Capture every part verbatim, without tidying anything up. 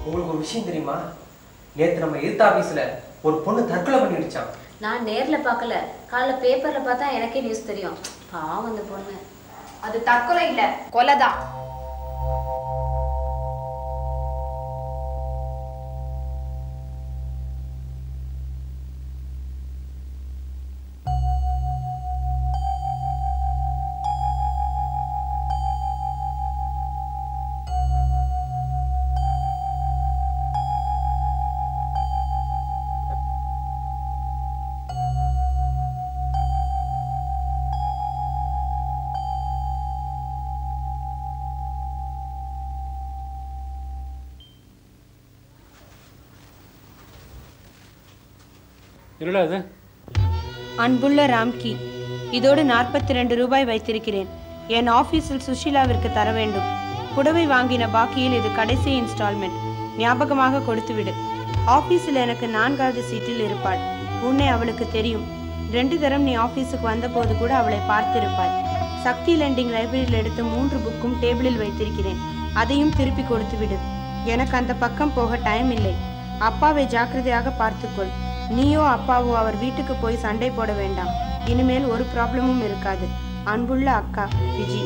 உங்களுக்கு ஒரு விஷயம் தெரியுமா? நேத்து நம்ம எதிர்த்த ஆபீஸ்ல ஒரு பொண்ணு தற்கொலை பண்ணிடுச்சான். நான் நேர்ல பார்க்கல, காலைல பேப்பர்ல பார்த்தா எனக்கே நியூஸ் தெரியும். பாவம் அந்த பொண்ணு. அது தற்கொலை இல்ல, கொலைதான். அன்புள்ள ராம்கி, இதோடு நாற்பத்தி ரெண்டு ரூபாய் வைத்திருக்கிறேன். என் ஆபீஸில் சுஷீலாவிற்கு தர வேண்டும். புடவை வாங்கின பாக்கியில் இது கடைசி இன்ஸ்டால்மெண்ட். ஞாபகமாக கொடுத்துவிடு. ஆபீஸில் எனக்கு நான்காவது சீட்டில் இருப்பாள். உன்னை அவளுக்கு தெரியும். ரெண்டு தரம் நீ ஆபீஸுக்கு வந்த போது கூட அவளை பார்த்திருப்பாள். சக்தி லெண்டிங் லைப்ரரியில் எடுத்த மூன்று புக்கும் டேபிளில் வைத்திருக்கிறேன். அதையும் திருப்பி கொடுத்து விடு. எனக்கு அந்த பக்கம் போக டைம் இல்லை. அப்பாவை ஜாக்கிரதையாக பார்த்துக்கொள். நீயோ அப்பாவோ அவர் வீட்டுக்கு போய் சண்டை போட வேண்டாம். இனிமேல் ஒரு ப்ராப்ளமும் இருக்காது. அன்புள்ள அக்கா விஜி.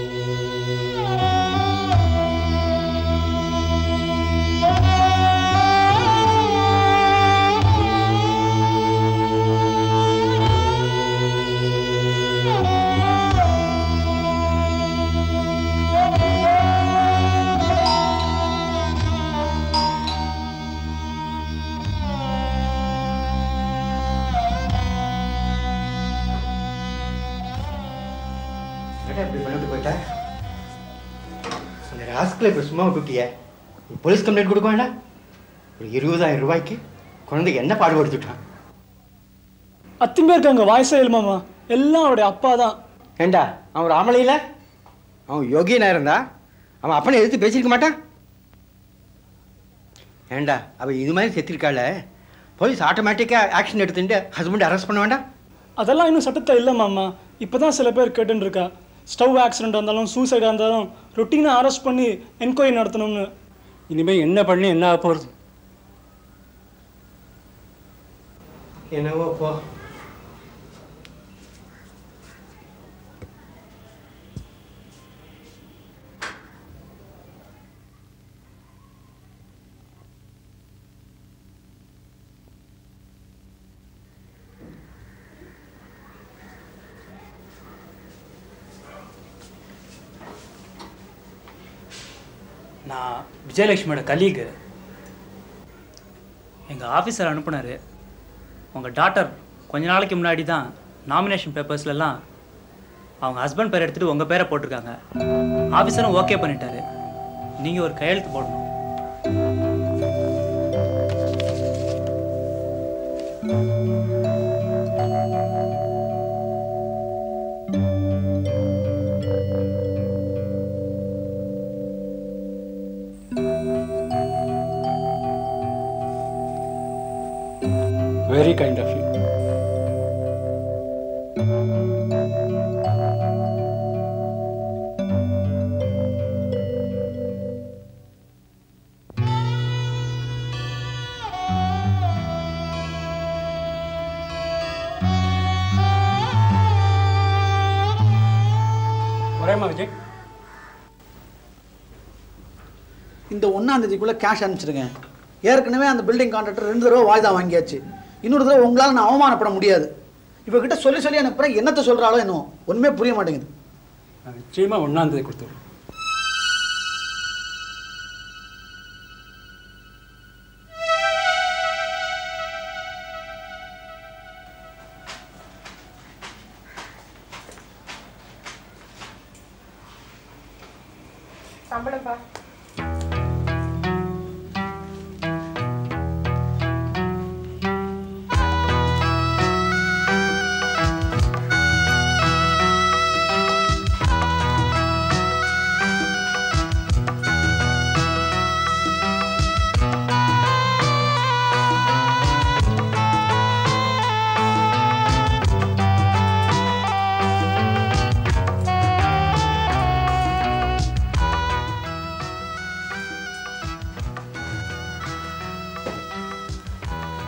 இப்போ சும்மா விட்டுட்டிய போலீஸ் கம்ப்ளைண்ட் கொடுக்க வேண்டாம்? ஒரு இருபதாயிரம் ரூபாய்க்கு குழந்தைக்கு என்ன பாடுபடுத்திட்டான்? அத்தனை பேருக்கு அங்கே வாய்ஸே இல்லைமாமா, எல்லாம் அவருடைய அப்பா தான். ஏண்டா அவன் ஒரு ஆமலையில் அவன் யோகியனா இருந்தா அவன் அப்பனை எதிர்த்து பேசியிருக்க மாட்டான்? ஏண்டா அவள் இது மாதிரி செத்திருக்காள், போலீஸ் ஆட்டோமேட்டிக்காக ஆக்ஷன் எடுத்துட்டு ஹஸ்பண்ட் அரெஸ்ட் பண்ண வேண்டாம்? அதெல்லாம் இன்னும் சட்டத்தை இல்லை மாமா. இப்போ தான் சில பேர் கேட்டுன்னு இருக்கா, ஸ்டவ் ஆக்சிடென்ட் வந்தாலும் சூசைடாக இருந்தாலும் ரொட்டீனாக அரெஸ்ட் பண்ணி என்கொயரி நடத்தணும்னு. இனிமேல் என்ன பண்ணி என்ன ஆக போகிறது? என்னவோ போ. நான் விஜயலட்சுமியோட கலீகு. எங்கள் ஆஃபீஸர் அனுப்புனார். உங்கள் டாட்டர் கொஞ்ச நாளைக்கு முன்னாடி தான் நாமினேஷன் பேப்பர்ஸ்லலாம் அவங்க ஹஸ்பண்ட் பேர் எடுத்துகிட்டு உங்கள் பேரை போட்டிருக்காங்க. ஆஃபீஸரும் ஓகே பண்ணிட்டாரு. நீங்கள் ஒரு கையெழுத்து போடணும். Very kind of you. வரேம்மா விஜய். இந்த ஒன்றாம் தேதிக்குள்ளே கேஷ் அனுப்பிச்சிடுங்க. ஏற்கனவே அந்த பில்டிங் கான்ட்ராக்டர் ரெண்டு தடவை வாய்தா வாங்கியாச்சு. இன்னொரு தடவை உங்களால் நான் அவமானப்பட முடியாது. இப்போ கிட்ட சொல்லி சொல்லி அனுப்புகிறேன், என்னத்தை சொல்கிறாளோ இன்னும் ஒன்றுமே புரிய மாட்டேங்குது. நிச்சயமாக ஒன்றாம் தேதி கொடுத்துருவேன். சம்பளம்பா.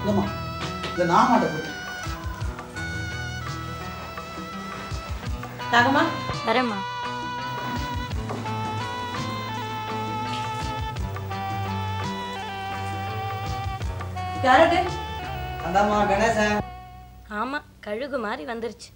இல்லைம்மா இதை நான் மாட்டேன். நாகம்மா வரேம்மா. யாரது? அந்தாம்மா கணேசன். ஆமா, கழுகு மாதிரி வந்துருச்சு.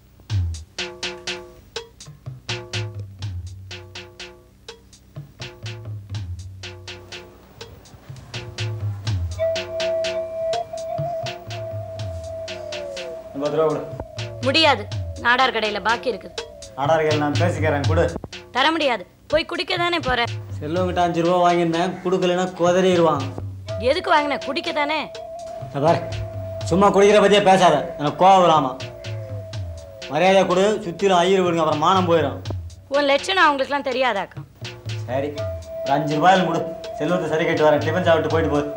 முடியாது, நாடார் கடையில பாக்கி இருக்குது. நாடார் கடையில் நான் பேசிக்கிறேன், கொடு. தர முடியாது, போய் குடிக்க தானே போற. செல்வங்கிட்ட அஞ்சு ரூபா வாங்கியிருந்தேன், கொடுக்கலன்னா குதறிடுவான். எதுக்கு வாங்கின? குடிக்க தானே. பாரு, சும்மா குடிக்கிற பற்றியே பேசாத, எனக்கு கோவம் வராமா. மரியாதையை கொடு, சுற்றிலும் ஐயர் விடுங்க, அப்புறம் மானம் போயிடும். உன் லட்சணம் அவங்களுக்குலாம் தெரியாதாக்கா? சரி, ஒரு அஞ்சு ரூபாயில் கொடு, செல்வத்தை சரி கட்டி வரேன். டிஃபன் சாப்பிட்டு போயிட்டு போகுது.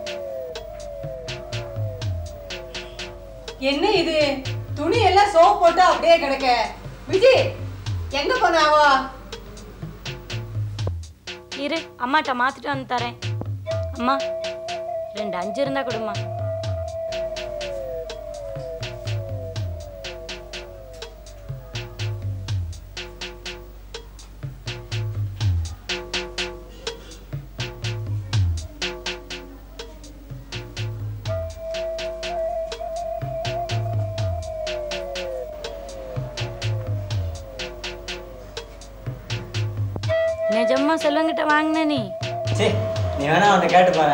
என்ன இது? துணி எல்லாம் சோப் போட்டு அப்படியே கிடக்க. விஜய் எங்க போனாவோ? இரு, அம்மாட்ட மாத்திட்டு வந்து தரேன். அம்மா, ரெண்டு அஞ்சு இருந்தா கொடுமா. நிஜமா செல்வங்கிட்ட வாங்கின நீ? சரி, நீ வேணா அவன்கிட்ட கேட்டு பாரு.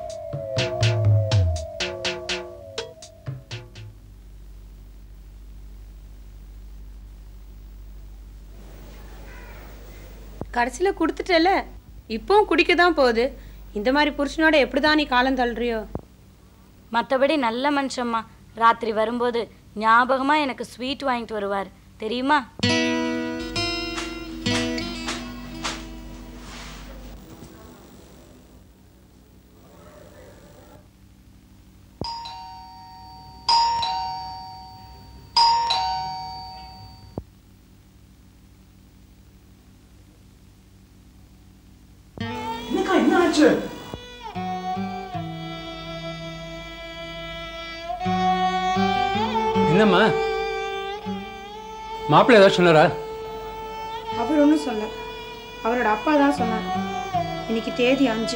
கடைசியில் கொடுத்துட்டல, இப்போவும் குடிக்க தான் போகுது. இந்த மாதிரி புருஷனோட எப்படிதான் நீ காலம் தள்ளுறியோ? மற்றபடி நல்ல மனுஷம்மா. ராத்திரி வரும்போது ஞாபகமா எனக்கு ஸ்வீட் வாங்கிட்டு வருவார் தெரியுமா? என்ன ஆச்சு? என்னம்மா மாப்பிள்ளை ஏதாவது சொன்னாரா? அவர் ஒன்றும் சொல்ல, அவரோட அப்பா தான் சொன்னார். இன்னைக்கு தேதி அஞ்சு.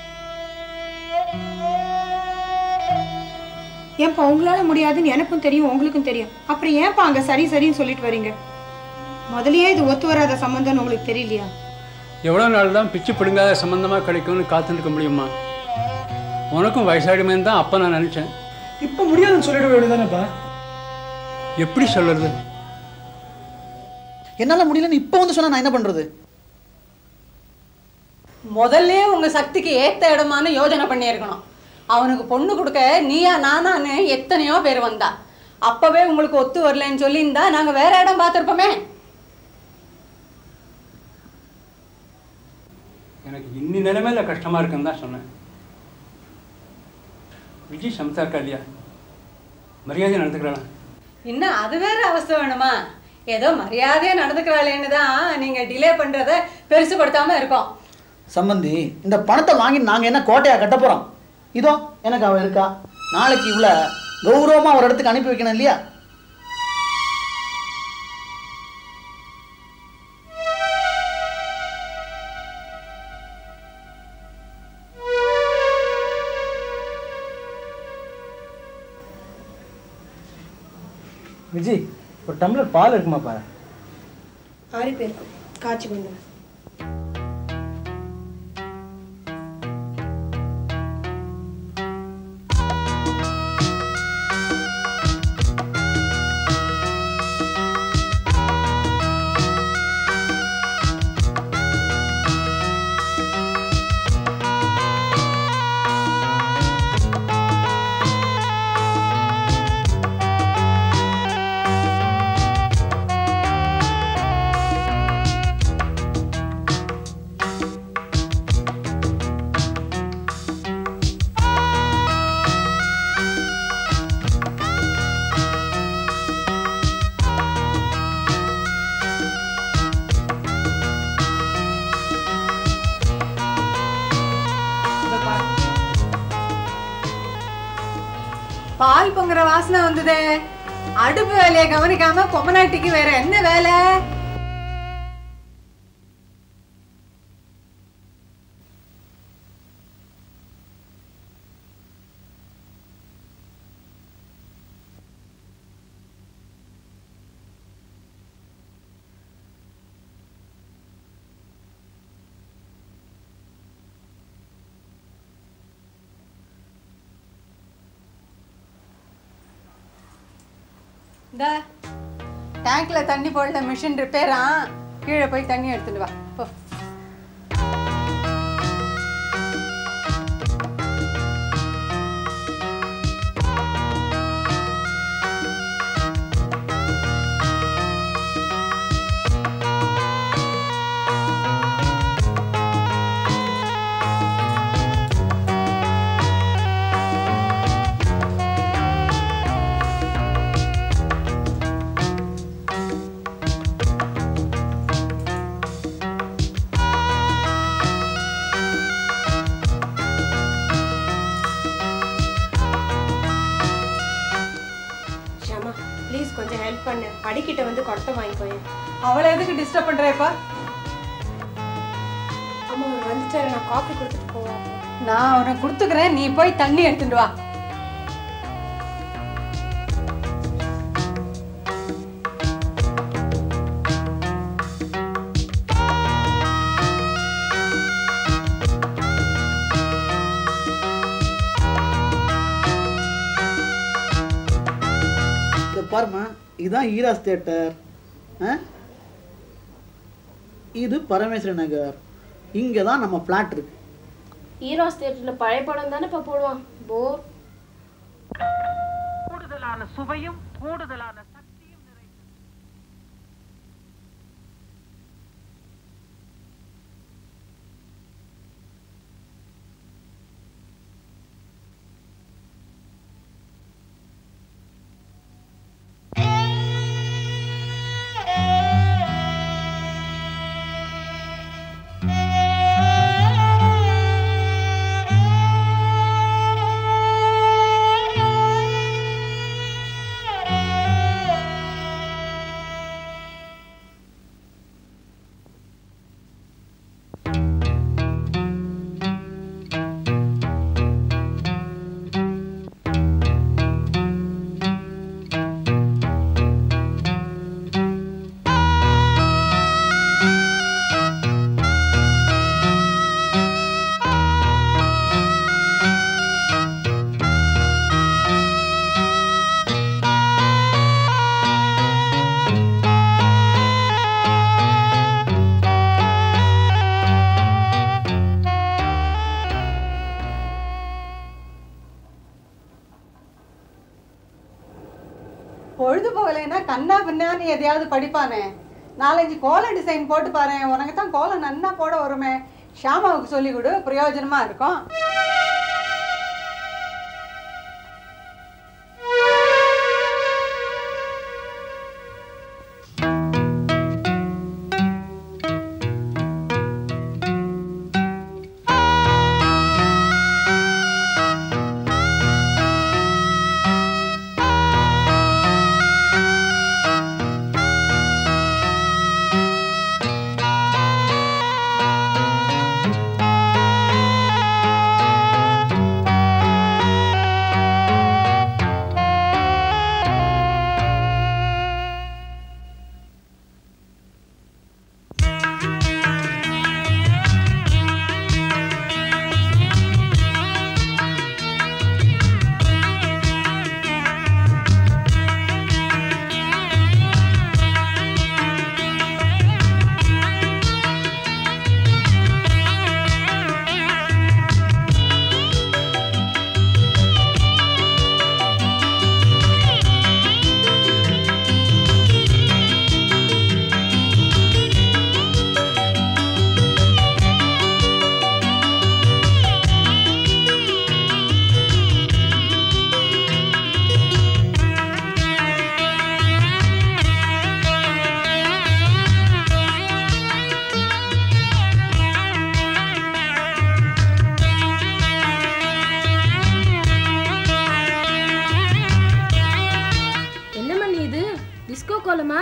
ஏன்பா உங்களால முடியாதுன்னு எனக்கும் தெரியும், உங்களுக்கும் தெரியும். அப்புறம் ஏன்பா அங்க சரி சரின்னு சொல்லிட்டு வரீங்க? முதலியே இது ஒத்து வராத சம்பந்தம்னு உங்களுக்கு தெரியலையா? எவ்வளோ நாள் தான் பிச்சு பிடுங்காத சம்மந்தமாக கிடைக்கும்னு காத்துருக்க முடியுமா? உனக்கும் வயசாடுமே தான் அப்போ நான் நினச்சேன். இப்போ முடியாதுன்னு சொல்லிட வேண்டியதானேப்பா? எப்படி சொல்கிறது? என்னால் முடியலன்னு இப்போ வந்து சொன்னால் நான் என்ன பண்ணுறது? முதல்ல உங்க சக்திக்கு ஏத்த இடமானு யோஜனை பண்ணியிருக்கணும். அவனுக்கு பொண்ணு கொடுக்க நீயா நானான்னு எத்தனையோ பேர் வந்தா. அப்பவே உங்களுக்கு ஒத்து வரலன்னு சொல்லியிருந்தா நாங்கள் வேற இடம் பார்த்துருப்போமே. எனக்கு இன்னி நிலைமையில் கஷ்டமாக இருக்குன்னு தான் சொன்னேன். விஜய் சமத்தா இருக்கா இல்லையா? மரியாதை நடந்துக்கிறாளா? இன்னும் அது வேற அவஸ்தை வேணுமா? ஏதோ மரியாதையாக நடந்துக்கிறாளேன்னு தான் நீங்கள் டிலே பண்ணுறத பெருசுப்படுத்தாமல் இருக்கோம். சம்பந்தி, இந்த பணத்தை வாங்கி நாங்கள் என்ன கோட்டையாக கட்ட போகிறோம்? இதோ எனக்கு அவள் இருக்கா. நாளைக்கு இவ்வளோ கௌரவமாக ஒரு இடத்துக்கு அனுப்பி வைக்கணும் இல்லையா? விஜய், ஒரு டம்ளர் பால் இருக்குமா பாரு. ஆறு பேருக்கு காய்ச்சி கொண்டு. பால் பொங்குற வாசனை வந்ததே. அடுப்பு வேலையை கவனிக்காம பொம்மநாட்டிக்கு வேற என்ன வேலை? இந்த டேங்க்ல தண்ணி போடல, மிஷின் ரிப்பேரா, கீழே போய் தண்ணி எடுத்துட்டு வா போ. கொஞ்சம் ஹெல்ப் பண்ணு. அடிக்கிட்ட வந்து கொட்டை வாங்கிக்கோங்க. அவளை எதுக்கு டிஸ்டர்ப் பண்றேப்பா? அம்மா அவர் வந்துட்டாரு, நான் காஃபி கொடுத்துட்டு போவேன். நான் அவனை கொடுத்துக்கிறேன், நீ போய் தண்ணி எடுத்துட்டு வா. பாருமா, இதுதான் ஈராஸ் தியேட்டர், இது பரமேஸ்வரன் நகர், இங்கே தான் நம்ம பிளாட் இருக்கு. ஈராஸ் தியேட்டர்ல பழைய படம் தானே இப்போ போடுவான். போர். கூடுதலான சுவையும் கூடுதலான சக்தியும் நிறைந்த பொழுது போகலைன்னா கண்ணா பின்னான்னு எதையாவது படிப்பானே. நாலஞ்சு கோலம் டிசைன் போட்டு பாரு, உனக்கு தான் கோலம் நன்னா போட வருமே. ஷாமாவுக்கு சொல்லி கொடு, பிரயோஜனமா இருக்கும். போலமா?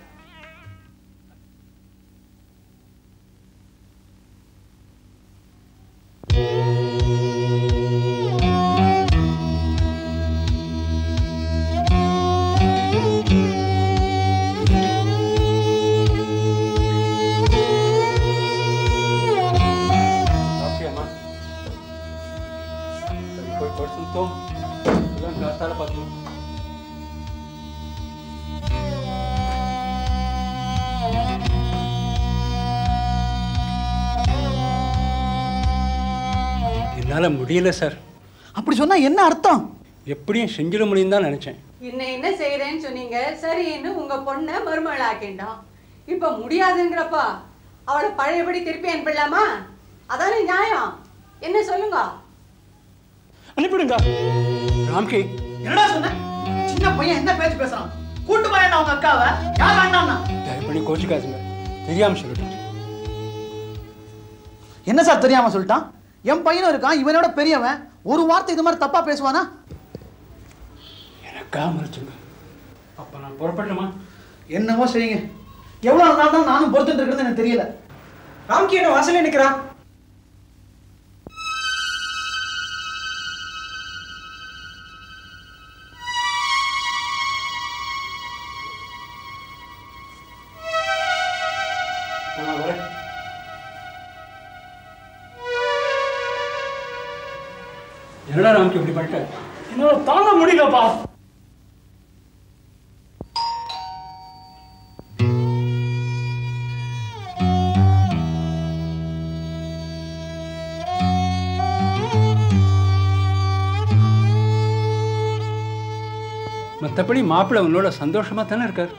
என்னால் முடியல சார். அப்படி சொன்னா என்ன அர்த்தம்? எப்படியும் செஞ்சிட முடியும் தான் நினைச்சேன். என்ன என்ன செய்யறேன்னு சொன்னீங்க, சரின்னு உங்க பொண்ணை மருமகள் ஆக்கிட்டோம். இப்ப முடியாதுங்கிறப்பா அவளை பழையபடி திருப்பி அனுப்பிடலாமா? அதானே நியாயம். என்ன சொல்லுங்க? அனுப்பிடுங்க. ராம்கி என்னடா சொன்ன? சின்ன பையன் என்ன பேச்சு பேசுறான்? கூட்டு பையன் அவங்க அக்காவை யார் வேண்டாம்னா? தயவு பண்ணி கோச்சிக்காதுங்க, தெரியாம சொல்லிட்டேன். என்ன சார் தெரியாம சொல்லிட்டான்? என் பையனும் இருக்கான், இவனோட பெரியவன். ஒரு வார்த்தை இது மாதிரி தப்பா பேசுவானா? எனக்கா மறைச்சுங்க. அப்ப நான் புறப்படணுமா? என்னவோ செய்யுங்க. எவ்வளவு நாள் தான் நானும் பொறுத்துட்டு இருக்கிறது எனக்கு தெரியல. ராம்கி என்ன வாசல்ல நிக்கிறான்? என்னடா ராம்கி இப்படி பண்ணிட்ட? என்னால தாங்க முடியலப்பா. மற்றபடி மாப்பிள்ளை உன்னோட சந்தோஷமா தானே இருக்கார்.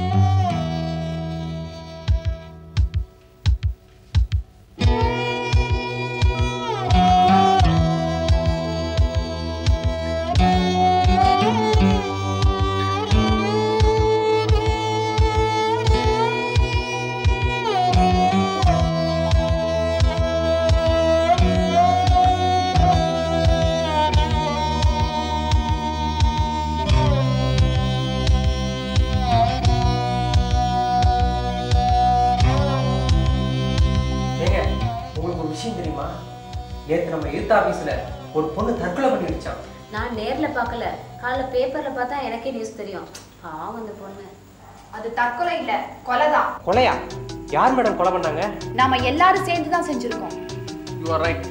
நேத்து நம்ம யூத் ஆபீஸ்ல ஒரு பொண்ணு தற்கொலை பண்ணி வச்சான். நான் நேர்ல பார்க்கல, காலைல பேப்பர்ல பார்த்தா எனக்கே நியூஸ் தெரியும். பாவம் அந்த பொண்ணு. அது தற்கொலை இல்ல, கொலைதான். கொலையா? யார் மேடம் கொலை பண்ணாங்க? நாம எல்லாரும் சேர்ந்து தான் செஞ்சிருக்கோம். You are right.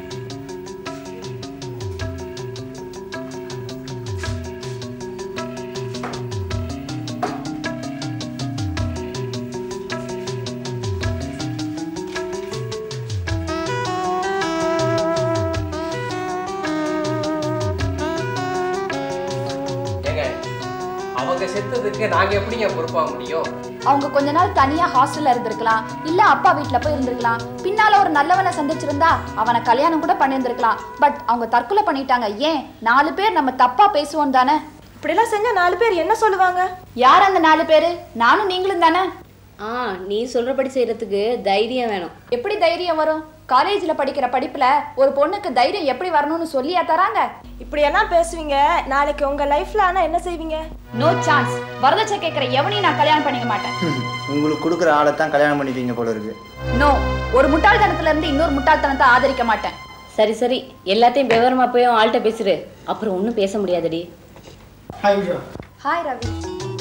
செத்ததுக்கு நாங்க எப்படிங்க பொறுப்பாக முடியும்? அவங்க கொஞ்ச நாள் தனியா ஹாஸ்டல்ல இருந்திருக்கலாம், இல்ல அப்பா வீட்டுல போய் இருந்திருக்கலாம். பின்னால ஒரு நல்லவனை சந்திச்சிருந்தா அவனை கல்யாணம் கூட பண்ணியிருந்திருக்கலாம். பட் அவங்க தற்கொலை பண்ணிட்டாங்க. ஏன்? நாலு பேர் நம்ம தப்பா பேசுவோம் தானே. இப்படிலாம் செஞ்சா நாலு பேர் என்ன சொல்லுவாங்க? யார் அந்த நாலு பேரு? நானும் நீங்களும் தானே. ஆ, நீ சொல்றபடி செய்யறதுக்கு தைரியம் வேணும். எப்படி தைரியம் வரும்? காலேஜ்ல படிக்கிற படிப்புல ஒரு பொண்ணுக்கு தைரியம் எப்படி வரணும்னு சொல்லியா தராங்க? இப்படி எல்லாம் பேசுவீங்க, நாளைக்கு உங்க லைஃப்ல ஆனா என்ன செய்வீங்க? No chance. வரதட்சை கேட்கிற எவனையும் நான் கல்யாணம் பண்ணிக்க மாட்டேன். உங்களுக்கு கொடுக்குற ஆளை தான் கல்யாணம் பண்ணிப்பீங்க போல இருக்கு. நோ, ஒரு முட்டாள்தனத்துல இருந்து இன்னொரு முட்டாள்தனத்தை ஆதரிக்க மாட்டேன். சரி சரி, எல்லாத்தையும் விவரமா போய் ஆள்கிட்ட பேசுரு, அப்புறம் ஒன்றும் பேச முடியாதடி. ஹாய் விஜயா. ஹாய் ரவி.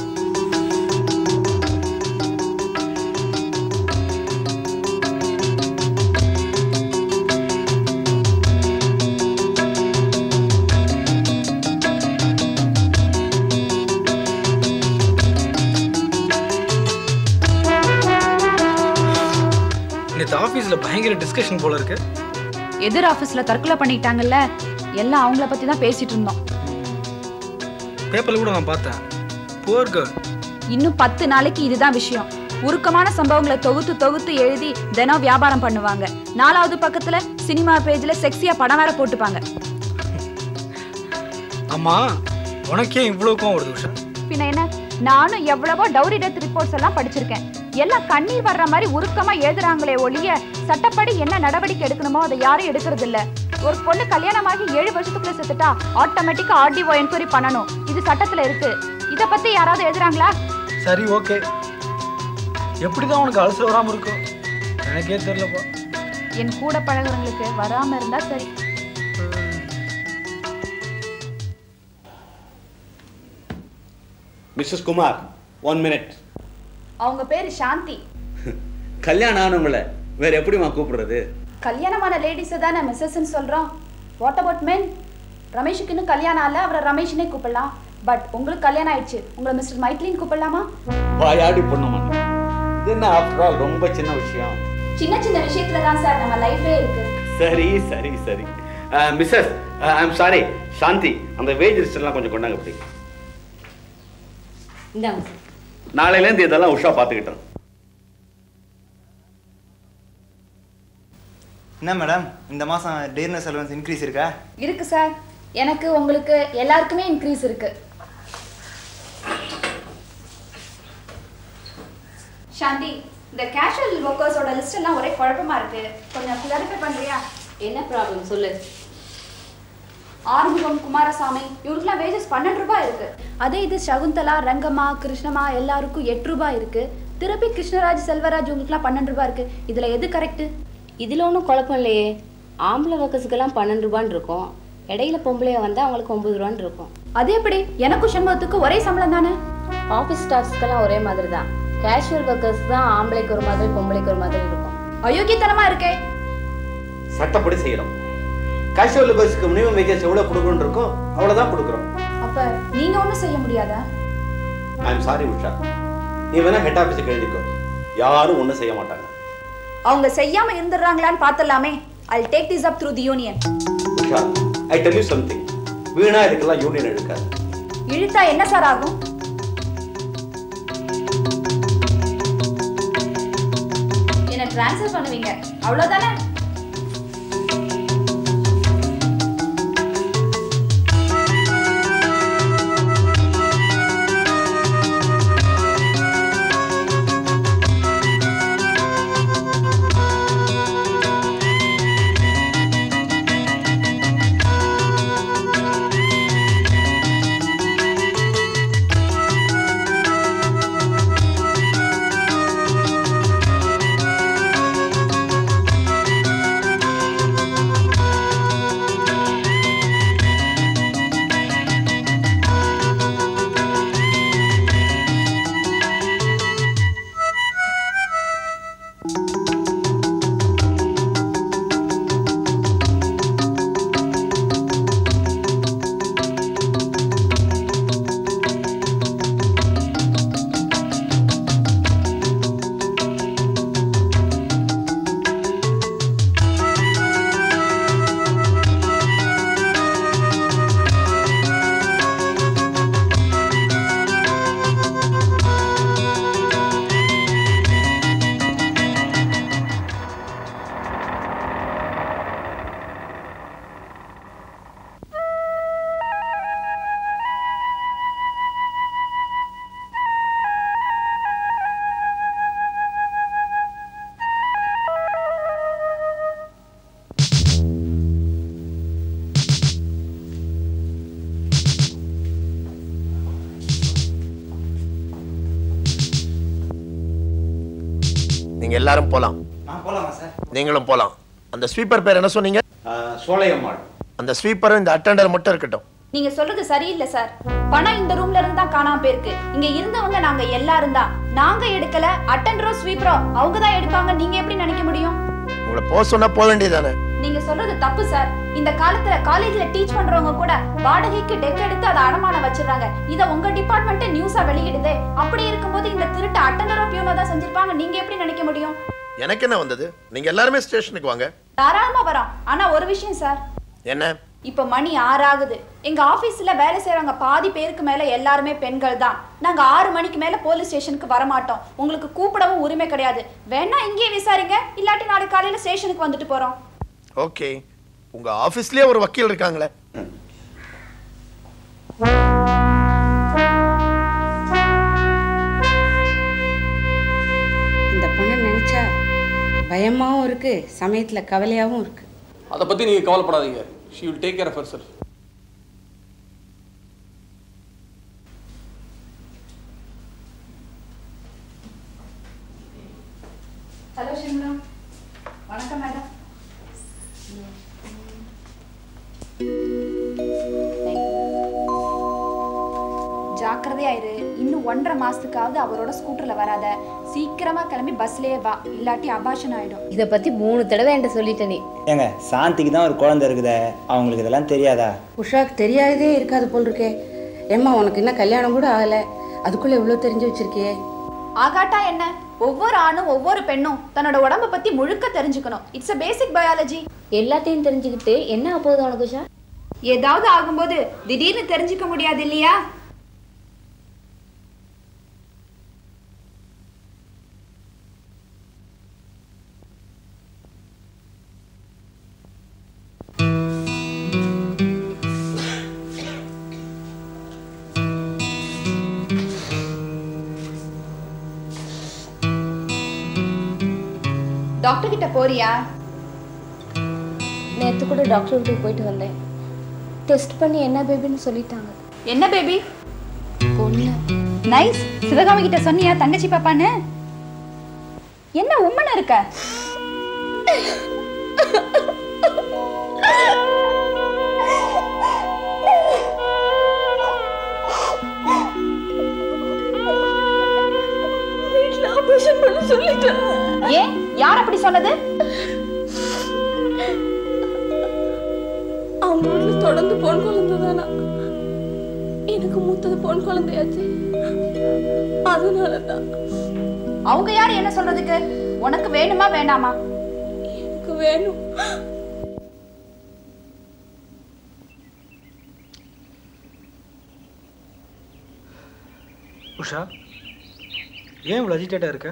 ஆபீஸ்ல பயங்கர டிஸ்கஷன் போல இருக்கு. எதிர் ஆபீஸ்ல தற்கொலை பண்ணிட்டாங்கல்ல, எல்லாம் அவங்கள பத்தி தான் பேசிட்டு இருந்தோம். பேப்பர்ல கூட நான் பார்த்தேன். Poor girl. இன்னும் பத்து நாளைக்கு இதுதான் விஷயம். உருக்கமான சம்பவங்களை தொகுத்து தொகுத்து எழுதி தினம் வியாபாரம் பண்ணுவாங்க. நாலாவது பக்கத்துல சினிமா பேஜ்ல செக்ஸியா படம் வேற போட்டுப்பாங்க. அம்மா, உனக்கே இவ்வளவு கோவம் வருது உஷா? பின்ன என்ன, நானும் எவ்வளவோ டவுரி டெத் ரிப்போர்ட்ஸ் எல்லாம் படிச்சிருக்கேன். எல்லாம் கண்ணீர் வர்ற மாதிரி உருக்கமா எழுதுறாங்களே ஒழிய சட்டப்படி என்ன நடவடிக்கை எடுக்கணுமோ அதை யாரும் எடுக்கிறது இல்ல. ஒரு பொண்ணு கல்யாணமாகி ஏழு வருஷத்துக்குள்ள செத்துட்டா ஆட்டோமேட்டிக்கா ஆர்டிஓ என்கொயரி பண்ணணும். இது சட்டத்துல இருக்கு. இத பத்தி யாராவது எழுதுறாங்களா? சரி ஓகே. எப்படி தான் உனக்கு அல்சர் வராமல் இருக்கும் எனக்கே தெரியலப்பா. என் கூட பழகுறவங்களுக்கு வராம இருந்தா சரி. Mrs Kumar, one minute. அவங்க பேரு சாந்தி. கல்யாணம் ஆனவங்கள வேற எப்படிமா கூப்பிடுறது? கல்யாணமான லேடிஸை தானே மிஸ்ஸஸ்ன்னு சொல்றோம். வாட் அபவுட் மென்? ரமேஷுக்கு இன்னும் கல்யாணம் ஆகல, அவரை ரமேஷ்னே கூப்பிடலாம். பட் உங்களுக்கு கல்யாணம் ஆயிடுச்சு, உங்களை மிஸ்டர் மைத்லின்னு கூப்பிடலாமா? வாயாடி பொண்ணுமா, இது என்ன ஆஃப்டர் ஆல் ரொம்ப சின்ன விஷயம். சின்ன சின்ன விஷயத்துல தான் சார் நம்ம லைஃபே இருக்கு. சரி சரி சரி. மிஸ்ஸஸ் ஐ அம் சாரி சாந்தி, அந்த வேஜ் லிஸ்ட்லாம் கொஞ்சம் கொண்டாங்க. அப்படி இந்தாங்க. நாளையிலேருந்து இதெல்லாம் உஷா பார்த்துக்கிட்டோம். என்ன மேடம், இந்த மாதம் டேர்னஸ் அலவன்ஸ் இன்க்ரீஸ் இருக்கா? இருக்கு சார். எனக்கு உங்களுக்கு எல்லாருக்குமே இன்க்ரீஸ் இருக்கு. சாந்தி, இந்த கேஷுவல் ஒர்க்கர்ஸோட லிஸ்ட் எல்லாம் ஒரே குழப்பமா இருக்கு. கொஞ்சம் கிளாரிஃபை பண்றியா? என்ன ப்ராப்ளம் சொல்லு. ஆறுமுகம், குமாரசாமி இவங்களுக்குலாம் வேஜஸ் பன்னெண்டு ரூபாய் இருக்கு. அதே இது சகுந்தலா, ரங்கம்மா, கிருஷ்ணமா எல்லாருக்கும் எட்டு ரூபாய் இருக்கு. திருப்பி கிருஷ்ணராஜ், செல்வராஜ் இவங்களுக்குலாம் பன்னெண்டு ரூபாய் இருக்கு. இதுல எது கரெக்ட்? இதில் ஒன்றும் குழப்பம் இல்லையே. ஆம்பளை ஒர்க்கர்ஸுக்கெல்லாம் பன்னெண்டு ரூபான்னு இருக்கும், இடையில பொம்பளைய வந்தால் அவங்களுக்கு ஒம்பது ரூபான்னு இருக்கும். அதே எப்படி? எனக்கும் சண்முகத்துக்கு ஒரே சம்பளம் தானே? ஆஃபீஸ் ஸ்டாஃப்ஸ்க்கெல்லாம் ஒரே மாதிரி தான். கேஷுவல் ஒர்க்கர்ஸ் தான் ஆம்பளைக்கு ஒரு மாதிரி பொம்பளைக்கு ஒரு மாதிரி இருக்கும். அயோக்கியத்தனமா இருக்கே. சட்டப்படி செய்யறோம். கேஷுவல் ஒர்க்கர்ஸ்க்கு மினிமம் வேஜஸ் எவ்வளவு கொடுக்கணும் இருக்கோ அவ்வளவுதான் கொடுக்குறோம். அப்ப நீங்க ஒன்றும் செய்ய முடியாதா? ஐ அம் சாரி உஷா, நீ வேணா ஹெட் ஆஃபீஸுக்கு எழுதிக்கோ, யாரும் ஒன்றும் செய்ய மாட்டாங்க. அவங்க செய்யாம இருந்துடுறாங்களான்னு பார்த்தலாமே. I'll take this up through the union. Usha, I tell you something. வீணா இதுக்கெல்லாம் யூனியன் எடுக்காது. இழுத்தா என்ன சார் ஆகும்? என்ன ட்ரான்ஸ்ஃபர் பண்ணுவீங்க, அவ்வளவுதானே? நீங்க எல்லாரும் போலாம். நான் போலாமா சார்? நீங்களும் போலாம். அந்த ஸ்வீப்பர் பேர் என்ன சொன்னீங்க? சோலையம்மாள். அந்த ஸ்வீப்பரும் இந்த அட்டெண்டர் மட்டும் இருக்கட்டும். நீங்க சொல்றது சரியில்லை சார். பணம் இந்த ரூம்ல இருந்து தான் காணாம போயிருக்கு. இங்க இருந்தவங்க நாங்க எல்லாரும் தான். நாங்க எடுக்கல, அட்டெண்டரோ ஸ்வீப்பரோ அவங்க தான் எடுப்பாங்க. நீங்க எப்படி நினைக்க முடியும்? உங்களை போக சொன்னா போக வேண்டியதானே? நீங்க சொல்றது தப்பு சார். இந்த காலத்துல காலேஜ்ல டீச் பண்றவங்க கூட வாடகைக்கு டெக் எடுத்து அதை அடமானம் வச்சிருக்காங்க. இத உங்க டிபார்ட்மெண்ட் நியூஸா வெளியிடுதே. அப்படி இருக்கும்போது இந்த திருட்டு அட்டெண்டரோ பியூனோ தான் செஞ்சிருப்பாங்க. நீங்க எப்படி நினைக்க முடியும்? எனக்கு என்ன வந்தது? நீங்க எல்லாருமே ஸ்டேஷனுக்கு வாங்க. தாராளமா வரோம். ஆனா ஒரு விஷயம் சார். என்ன? இப்ப மணி ஆறு ஆகுது. எங்க ஆபீஸ்ல வேலை செய்யறவங்க பாதி பேருக்கு மேல எல்லாருமே பெண்கள் தான். நாங்க ஆறு மணிக்கு மேல போலீஸ் ஸ்டேஷனுக்கு வர மாட்டோம். உங்களுக்கு கூப்பிடவும் உரிமை கிடையாது. வேணா இங்கேயே விசாரிங்க, இல்லாட்டி நாளைக்கு காலையில ஸ்டேஷனுக்கு வந்துட்டு போறோம். ஓகே. உங்க ஆபீஸ்லயே ஒரு வக்கீல் இருக்காங்களே. இந்த பொண்ணு நினைச்சா பயமாவும் இருக்கு, சமயத்துல கவலையாவும் இருக்கு. அதை பத்தி நீங்க கவலைப்படாதீங்க. She will take care of herself. Hello Shimla. வணக்கம் மேடம். ஜாக்கிரதையா இரு. இன்னும் ஒன்றரை மாசத்துக்காவது அவரோட ஸ்கூட்டர்ல வராத. சீக்கிரமா கிளம்பி பஸ்லயே வா, இல்லாட்டி அபாஷன் ஆயிடும். இதை பத்தி மூணு தடவை என்கிட்ட சொல்லிட்டேன் நீ. ஏங்க சாந்திக்கு தான் ஒரு குழந்தை இருக்குதே, அவங்களுக்கு இதெல்லாம் தெரியாதா? உஷாக்கு தெரியாததே இருக்காது போல் இருக்கே. ஏம்மா உனக்கு இன்னும் கல்யாணம் கூட ஆகலை, அதுக்குள்ளே இவ்வளோ தெரிஞ்சு வச்சிருக்கியே? ஆகாட்டா என்ன? ஒவ்வொரு ஆணும் ஒவ்வொரு பெண்ணும் தன்னோட உடம்ப பத்தி முழுக்க தெரிஞ்சுக்கணும். It's a basic biology. எல்லாத்தையும் தெரிஞ்சுக்கிட்டு என்ன ஆகுது உனக்கு உஷா? ஏதாவது ஆகும்போது திடீர்னு தெரிஞ்சுக்க முடியாது இல்லையா? டாக்டர் கிட்ட போறியா? நேற்று கூட டாக்டர் வீட்டுக்கு போயிட்டு வந்தேன். டெஸ்ட் பண்ணி என்ன பேபின்னு சொல்லிட்டாங்க. என்ன பேபி? பொண்ணு. நைஸ். சிவகாமி கிட்ட சொன்னியா தங்கச்சி பாப்பான்னு? என்ன உம்மன இருக்க? வீட்ல ஆபரேஷன் பண்ண சொல்லிட்டாங்க. ஏன்? யார் அப்படி சொன்னது? அவங்க வீட்டுல தொடர்ந்து பொன் குழந்தை தானா, எனக்கு மூத்தது பொன் குழந்தையாச்சு, அதனாலதான். அவங்க யார் என்ன சொல்றதுக்கு? உனக்கு வேணுமா வேண்டாமா? எனக்கு வேணும். உஷா, ஏன் இவ்வளோ அஜிடேட்டாக இருக்க?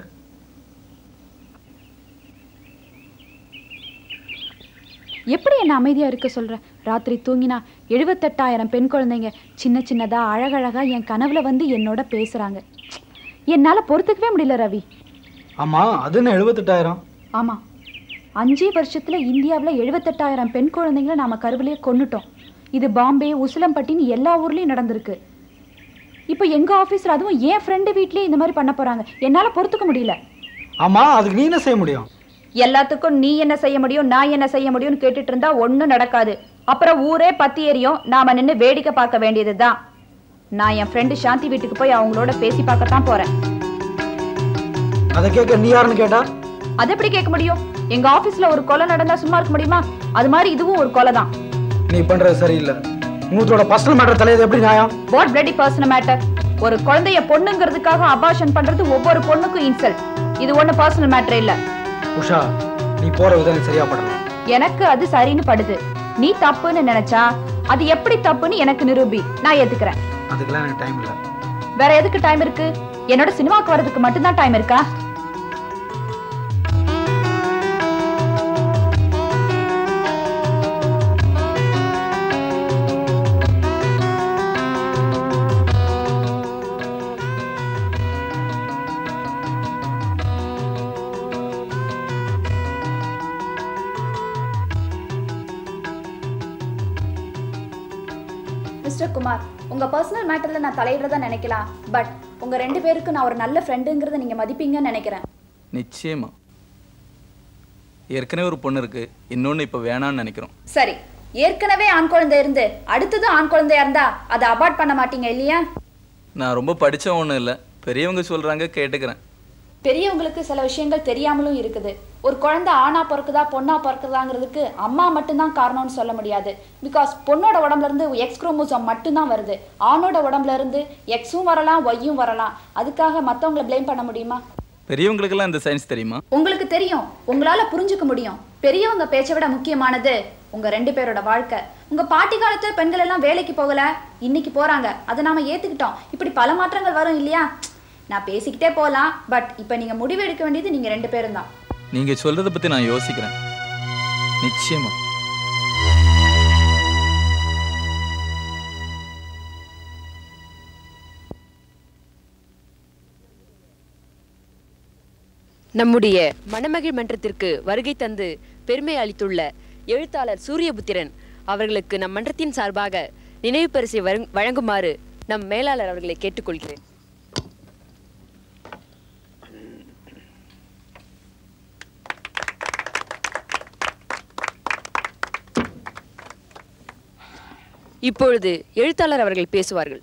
எப்படி என்ன அமைதியா இருக்க சொல்ற? ராத்திரி தூங்கினா எழுபத்தெட்டாயிரம் பெண் குழந்தைங்க சின்ன சின்னதா அழகழகா என் கனவுல வந்து என்னோட பேசுறாங்க. என்னால பொறுத்துக்கவே முடியல ரவி. ஆமா, அது என்ன எழுபத்தெட்டாயிரம்? ஆமா, அஞ்சே வருஷத்துல இந்தியாவில் எழுபத்தெட்டாயிரம் பெண் குழந்தைங்களை நாம கருவிலேயே கொன்னுட்டோம். இது பாம்பே, உசிலம்பட்டின்னு எல்லா ஊர்லயும் நடந்திருக்கு. இப்போ எங்க ஆபீஸ்ல அதுவும் என் ஃப்ரெண்டு வீட்லயே இந்த மாதிரி பண்ண போறாங்க. என்னால பொறுத்துக்க முடியல. ஆமா, அதுக்கு நீ என்ன செய்ய முடியும்? எல்லாத்துக்கும் நீ என்ன செய்ய முடியும், நான் என்ன செய்ய முடியும்னு கேட்டுட்டு இருந்தா ஒன்றும் நடக்காது. அப்புறம் ஊரே பத்தி எரியும், நாம நின்று வேடிக்கை பார்க்க வேண்டியதுதான். நான் என் ஃப்ரெண்டு சாந்தி வீட்டுக்கு போய் அவங்களோட பேசி பார்க்கத்தான் போறேன். அதை கேட்க நீ யாருன்னு கேட்டா? அது எப்படி கேட்க முடியும்? எங்க ஆபீஸ்ல ஒரு கொலை நடந்தா சும்மா இருக்க முடியுமா? அது மாதிரி இதுவும் ஒரு கொலை தான். நீ பண்றது சரியில்லை. உங்களோட பர்சனல் மேட்டர் தலையது எப்படி நியாயம்? What bloody personal matter? ஒரு குழந்தைய பொண்ணுங்கிறதுக்காக அபார்ஷன் பண்றது ஒவ்வொரு பொண்ணுக்கும் இன்சல்ட். இது ஒண்ணு பர்சனல் மேட்டர் இல்ல. உஷா, நீ போற விதம் சரியா படல. எனக்கு அது சரின்னு படுது. நீ தப்புன்னு நினைச்சா அது எப்படி தப்புன்னு எனக்கு நிரூபி, நான் ஏத்துக்கிறேன். அதுக்கெல்லாம் எனக்கு டைம் இல்ல. வேற எதுக்கு டைம் இருக்கு? என்னோட சினிமாக்கு வரதுக்கு மட்டும்தான் டைம் இருக்கா? மிஸ்டர் குமார், உங்க பர்சனல் மேட்டர்ல நான் தலையிடுறதா நினைக்கலாம். பட் உங்க ரெண்டு பேருக்கு நான் ஒரு நல்ல ஃப்ரெண்டுங்கிறத நீங்க மதிப்பீங்கன்னு நினைக்கிறேன். நிச்சயமா. ஏற்கனவே ஒரு பொண்ணு இருக்கு, இன்னொன்னு இப்ப வேணாம்னு நினைக்கிறோம். சரி, ஏற்கனவே ஆண் குழந்தை இருந்து அடுத்தது ஆண் குழந்தையா இருந்தா அதை அபார்ட் பண்ண மாட்டீங்க இல்லையா? நான் ரொம்ப படிச்ச ஒன்றும் இல்லை, பெரியவங்க சொல்றாங்க கேட்டுக்கிறேன். பெரியவங்களுக்கு சில விஷயங்கள் தெரியாமலும் இருக்குது. ஒரு குழந்தை ஆணா பிறக்குதா பொண்ணா பிறக்குதாங்கிறதுக்கு அம்மா மட்டும்தான் காரணம்னு சொல்ல முடியாது. பிகாஸ் பொண்ணோட உடம்புல இருந்து எக்ஸ் குரோமோசோம் மட்டும்தான் வருது. ஆணோட உடம்புல இருந்து எக்ஸும் வரலாம், ஒய்யும் வரலாம். அதுக்காக மற்றவங்களை பிளேம் பண்ண முடியுமா? பெரியவங்களுக்கெல்லாம் இந்த சயின்ஸ் தெரியுமா? உங்களுக்கு தெரியும், உங்களால புரிஞ்சுக்க முடியும். பெரியவங்க பேச்சை விட முக்கியமானது உங்க ரெண்டு பேரோட வாழ்க்கை. உங்க பாட்டி காலத்துல பெண்கள் எல்லாம் வேலைக்கு போகல, இன்னைக்கு போறாங்க. அதை நாம ஏத்துக்கிட்டோம். இப்படி பல மாற்றங்கள் வரும் இல்லையா? நான் பேசிக்கிட்டே போகலாம், பட் இப்போ நீங்க முடிவு எடுக்க வேண்டியது நீங்க ரெண்டு பேரும் தான். நீங்க சொல்றதை பத்தி நான் யோசிக்கிறேன். நிச்சயமா. நம்முடைய மணமகிழ் மன்றத்திற்கு வருகை தந்து பெருமை அளித்துள்ள எழுத்தாளர் சூரியபுத்திரன் அவர்களுக்கு நம் மன்றத்தின் சார்பாக நினைவு பரிசை வழங்குமாறு நம் மேலாளர் அவர்களை கேட்டுக்கொள்கிறேன். இப்பொழுது எழுத்தாளர் அவர்கள் பேசுவார்கள்.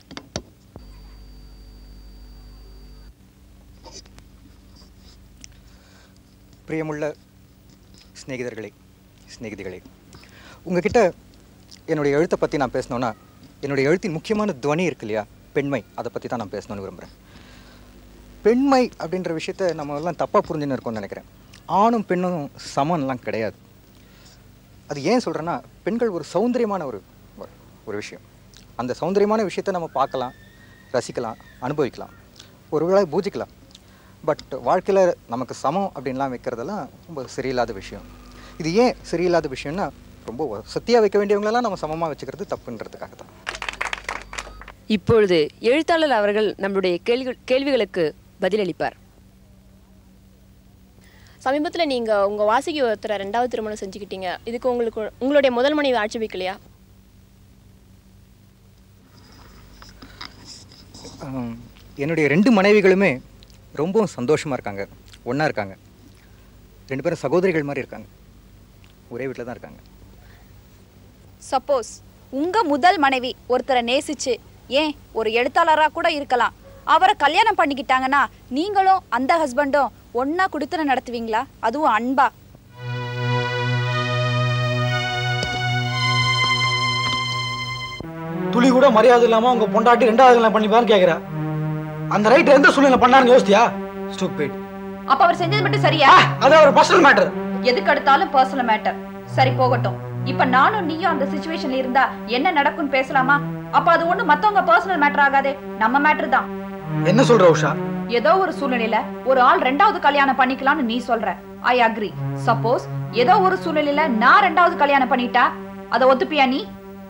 பிரியமுள்ள சிநேகிதர்களே, சிநேகிதிகளே, உங்ககிட்ட என்னுடைய எழுத்தை பற்றி நான் பேசணுன்னா என்னுடைய எழுத்தின் முக்கியமான துவனி இருக்கு இல்லையா, பெண்மை, அதை பற்றி தான் நான் பேசணும்னு விரும்புகிறேன். பெண்மை அப்படின்ற விஷயத்த நம்ம எல்லாம் தப்பாக புரிஞ்சுன்னு இருக்கோம்னு நினைக்கிறேன். ஆணும் பெண்ணும் சமன்லாம் கிடையாது. அது ஏன் சொல்கிறேன்னா, பெண்கள் ஒரு சௌந்தரியமான ஒரு ஒரு விஷயம். அந்த சௌந்தரியமான விஷயத்தை நம்ம பார்க்கலாம், ரசிக்கலாம், அனுபவிக்கலாம், ஒரு வேளை பூஜிக்கலாம். பட் வாழ்க்கையில் நமக்கு சமம் அப்படின்லாம் வைக்கிறதெல்லாம் ரொம்ப சரியில்லாத விஷயம். இது ஏன் சரியில்லாத விஷயம்னா, ரொம்ப சத்தியாக வைக்க வேண்டியவங்களெல்லாம் நம்ம சமமாக வச்சுக்கிறது தப்புன்றதுக்காக தான். இப்பொழுது எழுத்தாளர் அவர்கள் நம்மளுடைய கேள்வி கேள்விகளுக்கு பதிலளிப்பார். சமீபத்தில் நீங்கள் உங்கள் வாசிக்கு ஒருத்தரை ரெண்டாவது திருமணம் செஞ்சுக்கிட்டீங்க. இதுக்கு உங்களுக்கு உங்களுடைய முதல் மனைவி ஆட்சேபிக்கலையா? என்னுடைய ரெண்டு மனைவிகளுமே ரொம்பவும் சந்தோஷமாக இருக்காங்க, ஒன்றா இருக்காங்க. ரெண்டு பேரும் சகோதரிகள் மாதிரி இருக்காங்க, ஒரே வீட்டில் தான் இருக்காங்க. சப்போஸ் உங்கள் முதல் மனைவி ஒருத்தரை நேசிச்சு, ஏன் ஒரு எழுத்தாளராக கூட இருக்கலாம், அவரை கல்யாணம் பண்ணிக்கிட்டாங்கன்னா நீங்களும் அந்த ஹஸ்பண்டும் ஒன்றா குடித்தனம் நடத்துவீங்களா? அதுவும் அன்பா? துளி கூட மரியாதை இல்லாம உங்க பொண்டாட்டி ரெண்டாவது கல்யாணம் பண்ணிப்பான்னு கேக்குறா. அந்த ரைட் எந்த சூழ்நிலை பண்ணாருன்னு யோசித்தியா? ஸ்டூபிட். அப்ப அவர் செஞ்சது மட்டும் சரியா? அது ஒரு பர்சனல் மேட்டர். எதுக்கு எடுத்தாலும் பர்சனல் மேட்டர். சரி போகட்டும். இப்ப நானும் நீயும் அந்த சிச்சுவேஷன்ல இருந்தா என்ன நடக்கும்னு பேசலாமா? அப்ப அது ஒண்ணு மத்தவங்க பர்சனல் மேட்டர் ஆகாதே, நம்ம மேட்டர் தான். என்ன சொல்ற உஷா? ஏதோ ஒரு சூழ்நிலையில ஒரு ஆள் ரெண்டாவது கல்யாணம் பண்ணிக்கலாம்னு நீ சொல்ற. I agree. சப்போஸ் ஏதோ ஒரு சூழ்நிலையில நான் ரெண்டாவது கல்யாணம் பண்ணிட்டா அதை ஒத்துப்பியா நீ?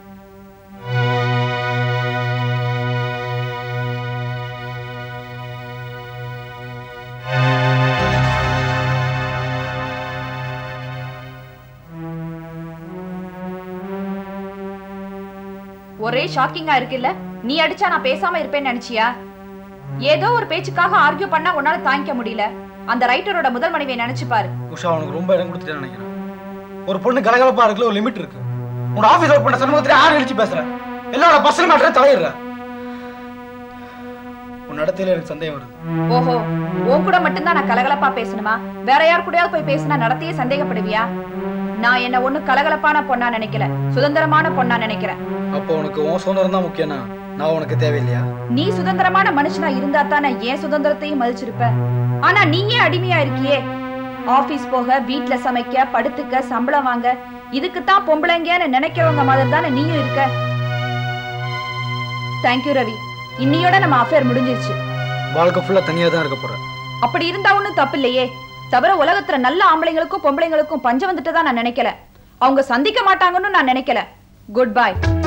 ஒரே ஷாக்கிங்கா இருக்குல்ல? நீ அடிச்சா நான் பேசாம இருப்பேன்னு நினைச்சியா? ஏதோ ஒரு பேச்சுக்காக ஆர்கியூ பண்ணா உன்னால தாங்கிக்க முடியல. அந்த ரைட்டரோட முதல் மனைவியை நினைச்சு பாரு. உஷா, உனக்கு ரொம்ப இடம் கொடுத்துட்டேன்னு நினைக்கிறேன். ஒரு பொண்ணு கலகலப்பா இருக்குல, ஒரு லிமிட் இருக்கு. உன் ஆபீஸ் ஒர்க் பண்ண சமூகத்துல யாரும் அடிச்சு பேசுற, எல்லாரோட பர்சனல் மேட்டரை தலையிடுற. உன் நடத்தையில எனக்கு சந்தேகம் வருது. ஓஹோ, உன் கூட மட்டும்தான் நான் கலகலப்பா பேசணுமா? வேற யார் கூடயாவது போய் பேசினா நடத்தையே சந்தேகப்படுவியா? நான் என்ன ஒண்ணு கலகலப்பான பொண்ணா நினைக்கல, சுதந்திரமான பொண்ணா நினைக்கிறேன். அப்போ உனக்கு உன் சுதந்திரம் தான் முக்கியம்னா நான் உனக்கு தேவையில்லையா? நீ சுதந்திரமான மனுஷனா இருந்தா தானே என் சுதந்திரத்தையும் மதிச்சிருப்ப. ஆனா நீயே அடிமையா இருக்கியே. ஆபீஸ் போக, வீட்டுல சமைக்க, படுத்துக்க, சம்பளம் வாங்க, இதுக்குத்தான் பொம்பளைங்கன்னு நினைக்கிறவங்க மாதிரி தானே நீயும் இருக்க. தேங்க்யூ ரவி. இன்னையோட நம்ம அஃபேர் முடிஞ்சிருச்சு. வாழ்க்கை ஃபுல்லா தனியா தான் இருக்க போற. அப்படி இருந்தா ஒண்ணும் தப்பு இல்லையே. தவிர உலகத்துல நல்ல ஆம்பளைங்களுக்கும் பொம்பளைங்களுக்கும் பஞ்சம் வந்துட்டு தான் நான் நினைக்கல. அவங்க சந்திக்க மாட்டாங்கன்னு நான் நினைக்கல. Good bye.